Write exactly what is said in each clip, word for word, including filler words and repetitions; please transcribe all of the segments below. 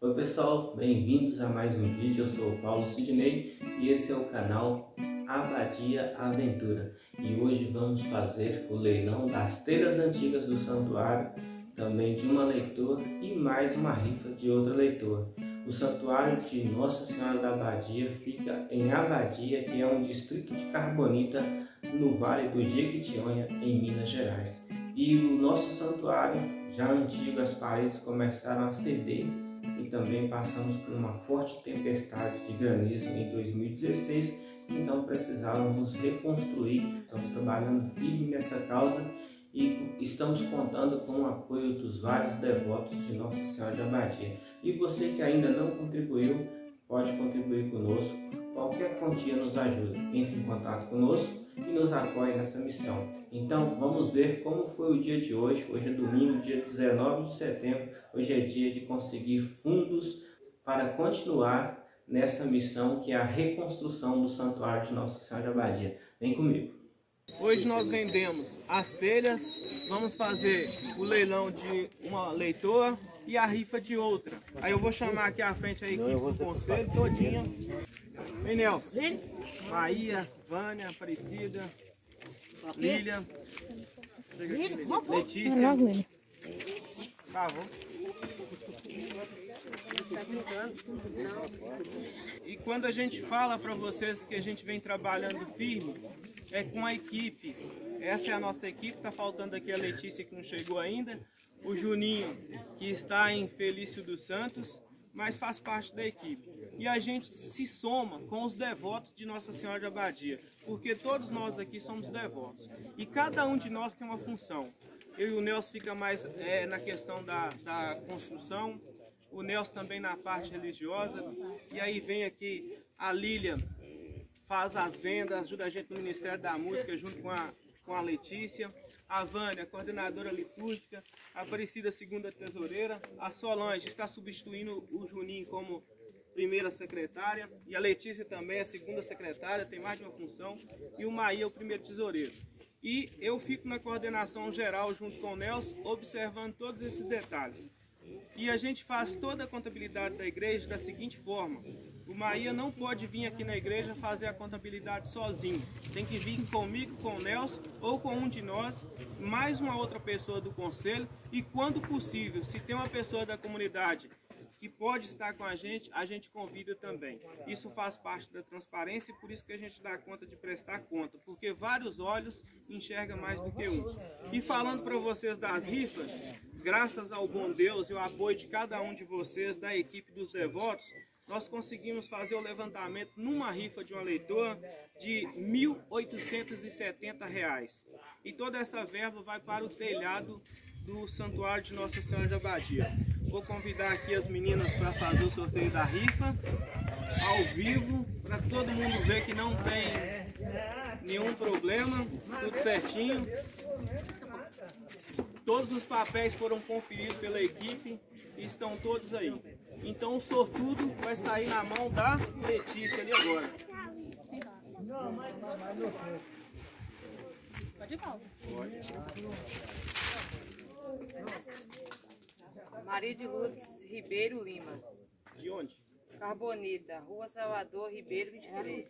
Oi pessoal, bem-vindos a mais um vídeo. Eu sou o Paulo Sidney e esse é o canal Abadia Aventura. E hoje vamos fazer o leilão das telhas antigas do santuário, também de uma leitora e mais uma rifa de outra leitora. O santuário de Nossa Senhora da Abadia fica em Abadia, que é um distrito de Carbonita, no Vale do Jequitinhonha, em Minas Gerais. E o nosso santuário, já antigo, as paredes começaram a ceder e também passamos por uma forte tempestade de granizo em dois mil e dezesseis, então precisávamos reconstruir. Estamos trabalhando firme nessa causa e estamos contando com o apoio dos vários devotos de Nossa Senhora de Abadia. E você que ainda não contribuiu, pode contribuir conosco. Qualquer quantia nos ajuda. Entre em contato conosco e nos apoie nessa missão. Então vamos ver como foi o dia de hoje. Hoje é domingo, dia dezenove de setembro. Hoje é dia de conseguir fundos para continuar nessa missão, que é a reconstrução do santuário de Nossa Senhora de Abadia. Vem comigo. Hoje nós vendemos as telhas, vamos fazer o leilão de uma leitora e a rifa de outra. Aí eu vou chamar aqui à frente a equipe do conselho todinha. Vem, Nelson. Maia, Vânia, Aparecida, Lília, Letícia. Tá bom. E quando a gente fala para vocês que a gente vem trabalhando firme, é com a equipe. Essa é a nossa equipe. Tá faltando aqui a Letícia, que não chegou ainda, o Juninho, que está em Felício dos Santos, mas faz parte da equipe. E a gente se soma com os devotos de Nossa Senhora de Abadia, porque todos nós aqui somos devotos. E cada um de nós tem uma função. Eu e o Nelson fica mais é, na questão da, da construção, o Nelson também na parte religiosa, e aí vem aqui a Lília, faz as vendas, ajuda a gente no Ministério da Música junto com a, com a Letícia, a Vânia, coordenadora litúrgica, a Aparecida, segunda tesoureira, a Solange está substituindo o Juninho como primeira secretária, e a Letícia também é segunda secretária, tem mais de uma função, e o Maia é o primeiro tesoureiro. E eu fico na coordenação geral junto com o Nelson, observando todos esses detalhes. E a gente faz toda a contabilidade da igreja da seguinte forma: o Maia não pode vir aqui na igreja fazer a contabilidade sozinho, tem que vir comigo, com o Nelson ou com um de nós, mais uma outra pessoa do conselho, e quando possível, se tem uma pessoa da comunidade que pode estar com a gente, a gente convida também. Isso faz parte da transparência e por isso que a gente dá conta de prestar conta, porque vários olhos enxergam mais do que um. E falando para vocês das rifas, graças ao bom Deus e o apoio de cada um de vocês, da equipe dos devotos, nós conseguimos fazer o levantamento numa rifa de uma leitora de mil oitocentos e setenta reais. E toda essa verba vai para o telhado do Santuário de Nossa Senhora de Abadia. Vou convidar aqui as meninas para fazer o sorteio da rifa, ao vivo, para todo mundo ver que não tem nenhum problema, tudo certinho. Todos os papéis foram conferidos pela equipe e estão todos aí. Então o sortudo vai sair na mão da Letícia ali agora. Pode ir, Paulo. Pode. Maria de Lourdes Ribeiro Lima. De onde? Carbonita, Rua Salvador Ribeiro vinte e três.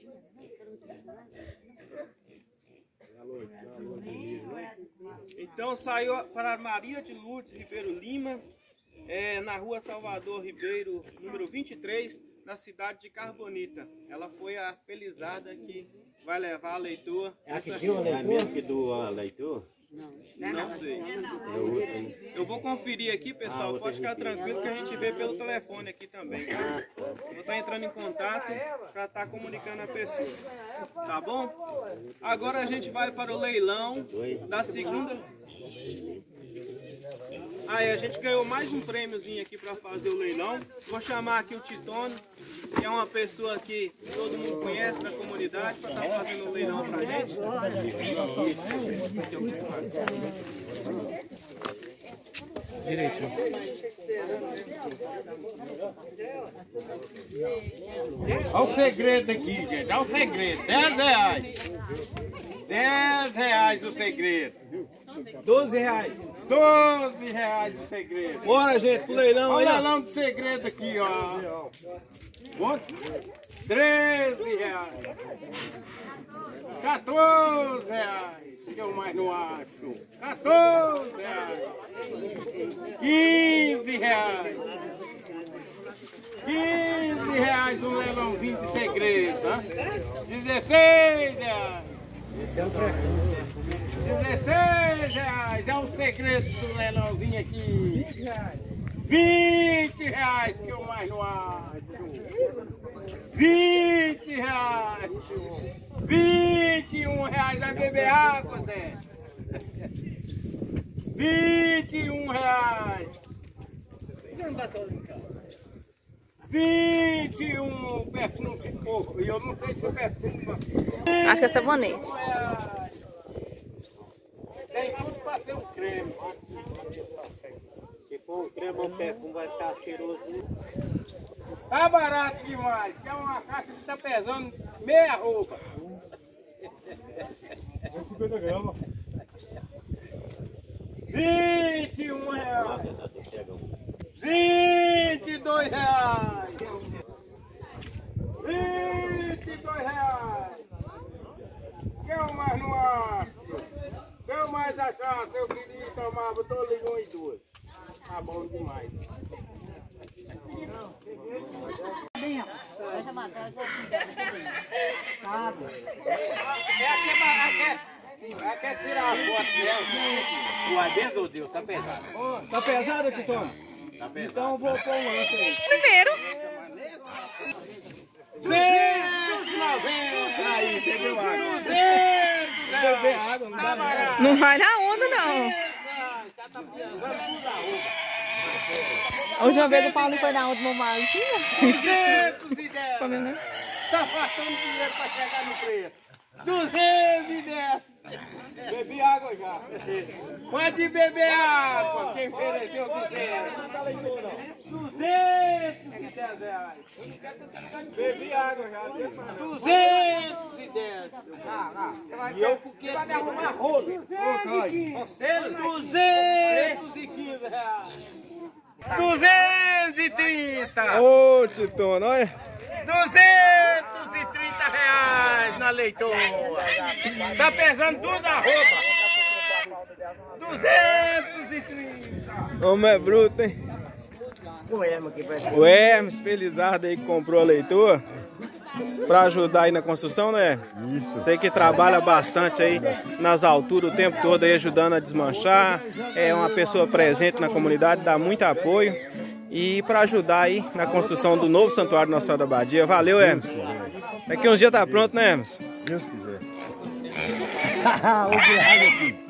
Então saiu para Maria de Lourdes Ribeiro Lima, é, na Rua Salvador Ribeiro, número vinte e três, na cidade de Carbonita. Ela foi a felizada que vai levar a leitor. É a que deu a leitor? É a mesma que do a leitor? Não, não sei. É outra, hein? Eu vou conferir aqui, pessoal. Ah, pode ficar tranquilo que a gente vê pelo telefone aqui também. Tá? Vou estar entrando em contato para estar comunicando a pessoa. Tá bom? Agora a gente vai para o leilão da segunda. Aí a gente ganhou mais um prêmiozinho aqui para fazer o leilão. Vou chamar aqui o Titone, que é uma pessoa que todo mundo conhece da comunidade, para estar fazendo o leilão para a gente. Direitinho. Olha o segredo aqui, gente. Olha o segredo. dez reais. dez reais o segredo. doze reais. doze reais o segredo. Bora, gente, pro leilão aí. Olha o leilão do segredo aqui, ó. Quanto? treze reais. quatorze reais. Que eu mais não acho. quatorze reais. quinze reais. quinze reais um leilãozinho de segredo, tá? dezesseis reais. dezesseis reais, é um segredo do leilãozinho aqui. vinte reais, que eu mais não acho. vinte reais. vinte e um reais, vai beber água, Zé. vinte e um reais. vinte e um perfume de coco. E eu não sei se é perfume. Acho que é sabonete. Tem tudo para ser um creme. Se for um creme ou perfume, vai estar cheiroso. Tá barato demais. Que é uma caixa que está pesando meia roupa. cinquenta gramas. vinte e um reais. vinte e dois reais. vinte e dois reais. Que eu mais não acho. Que eu mais achar que eu queria tomar, eu tô ligando em duas. Tá bom demais. Ela quer tirar a foto dela. O adendo, ô Deus, tá pesado. Tá pesado, Titão? Tá pesado. Então vou pôr um lance aí. Primeiro. duzentos e noventa! Aí, bebeu água. duzentos! Beber água, não dá nada. Não vai na onda, não. A última vez o Paulo foi na onda no mar. duzentos e dez! Tá faltando dinheiro pra chegar no preço. duzentos e dez! Bebi água já. Pode beber água. Quem ofereceu duzentos? duzentos e dez reais. Bebi água já. duzentos e dez. E eu porque vai me arrumar rolo. duzentos e quinze reais. duzentos e trinta. Ô, Titona, olha. duzentos e trinta reais na leitoa. Tá pesando tudo a roupa. duzentos e trinta. Homem é bruto, hein? O Hermes Felizardo aí que comprou a leitoa pra ajudar aí na construção, né? Isso. Você que trabalha bastante aí nas alturas o tempo todo aí ajudando a desmanchar. É uma pessoa presente na comunidade, dá muito apoio. E para ajudar aí na construção do novo santuário Nossa Senhora da Abadia. Valeu, Hermes. Daqui uns dias tá pronto, né, Hermes? Deus quiser. Obrigado aqui.